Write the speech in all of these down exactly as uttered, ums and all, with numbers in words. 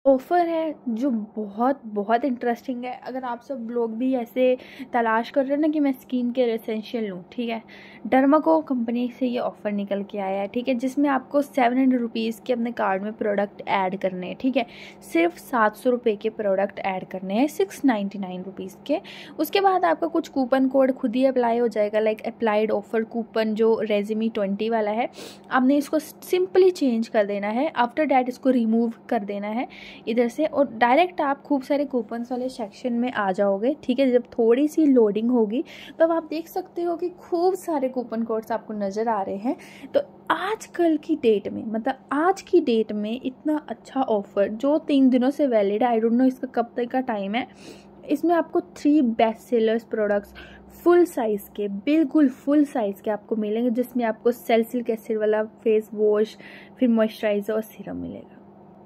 Offer है जो बहुत बहुत इंटरेस्टिंग है। अगर आप सब लोग भी ऐसे तलाश कर रहे हैं ना कि मैं स्किन केयर एसेंशियल लूँ, ठीक है, डर्माको कंपनी से ये ऑफ़र निकल के आया है, ठीक है, जिसमें आपको सेवन हंड्रेड रुपीज़ के अपने कार्ड में प्रोडक्ट ऐड करने हैं, ठीक है, सिर्फ सात सौ रुपये के प्रोडक्ट ऐड करने हैं सिक्स नाइन्टी नाइन रुपीज़ के। उसके बाद आपका कुछ कूपन कोड खुद ही अप्लाई हो जाएगा, लाइक अप्लाइड ऑफर कूपन जो रेज़मी ट्वेंटी वाला है, आपने इसको सिंपली चेंज कर देना है। आफ्टर डैट इसको रिमूव कर देना है इधर से, और डायरेक्ट आप खूब सारे कूपन्स वाले सेक्शन में आ जाओगे, ठीक है। जब थोड़ी सी लोडिंग होगी तब तो आप देख सकते हो कि खूब सारे कूपन कोड्स आपको नज़र आ रहे हैं। तो आजकल की डेट में, मतलब आज की डेट में इतना अच्छा ऑफ़र जो तीन दिनों से वैलिड है, आई डोंट नो इसका कब तक का टाइम है, इसमें आपको three best sellers products full size के, बिल्कुल फुल साइज़ के आपको मिलेंगे, जिसमें आपको सैलिसिलिक एसिड वाला फेस वॉश, फिर मॉइस्चराइज़र और सीरम मिलेगा।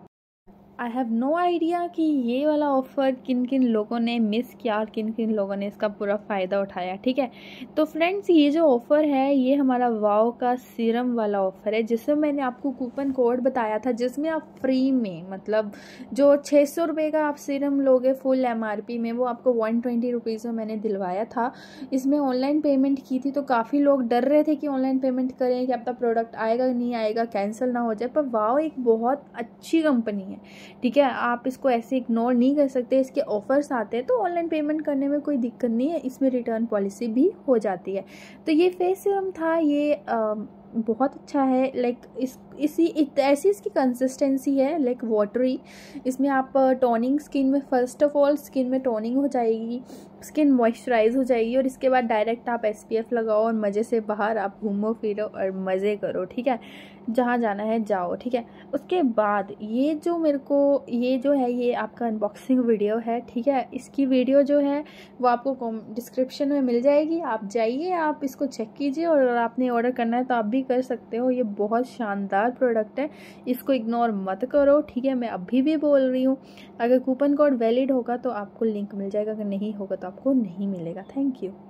आई हैव नो आइडिया कि ये वाला ऑफ़र किन किन लोगों ने मिस किया और किन किन लोगों ने इसका पूरा फ़ायदा उठाया, ठीक है। तो फ्रेंड्स, ये जो ऑफ़र है ये हमारा वाओ का सीरम वाला ऑफ़र है, जिसमें मैंने आपको कूपन कोड बताया था, जिसमें आप फ्री में, मतलब जो छः सौ रुपये का आप सीरम लोगे फुल एम आर पी में, वो आपको वन ट्वेंटी रुपीज़ में मैंने दिलवाया था। इसमें ऑनलाइन पेमेंट की थी, तो काफ़ी लोग डर रहे थे कि ऑनलाइन पेमेंट करें कि आपका प्रोडक्ट आएगा नहीं आएगा, कैंसिल ना हो जाए, पर वाओ एक बहुत अच्छी कंपनी है, ठीक है। आप इसको ऐसे इग्नोर नहीं कर सकते, इसके ऑफर्स आते हैं तो ऑनलाइन पेमेंट करने में कोई दिक्कत नहीं है, इसमें रिटर्न पॉलिसी भी हो जाती है। तो ये फेस सीरम था, ये आ, बहुत अच्छा है, लाइक इस इसी इत, ऐसी इसकी कंसिस्टेंसी है, लाइक वाटरी। इसमें आप टोनिंग स्किन में, फर्स्ट ऑफ ऑल स्किन में टोनिंग हो जाएगी, स्किन मॉइस्चराइज हो जाएगी, और इसके बाद डायरेक्ट आप एस पी एफ लगाओ और मज़े से बाहर आप घूमो फिरो और मज़े करो, ठीक है, जहाँ जाना है जाओ, ठीक है। उसके बाद ये जो मेरे को ये जो है ये आपका अनबॉक्सिंग वीडियो है, ठीक है। इसकी वीडियो जो है वो आपको डिस्क्रिप्शन में मिल जाएगी, आप जाइए, आप इसको चेक कीजिए, और अगर आपने ऑर्डर करना है तो आप भी कर सकते हो। ये बहुत शानदार प्रोडक्ट है, इसको इग्नोर मत करो, ठीक है। मैं अभी भी बोल रही हूँ, अगर कूपन कोड वैलिड होगा तो आपको लिंक मिल जाएगा, अगर नहीं होगा तो आपको नहीं मिलेगा। Thank you.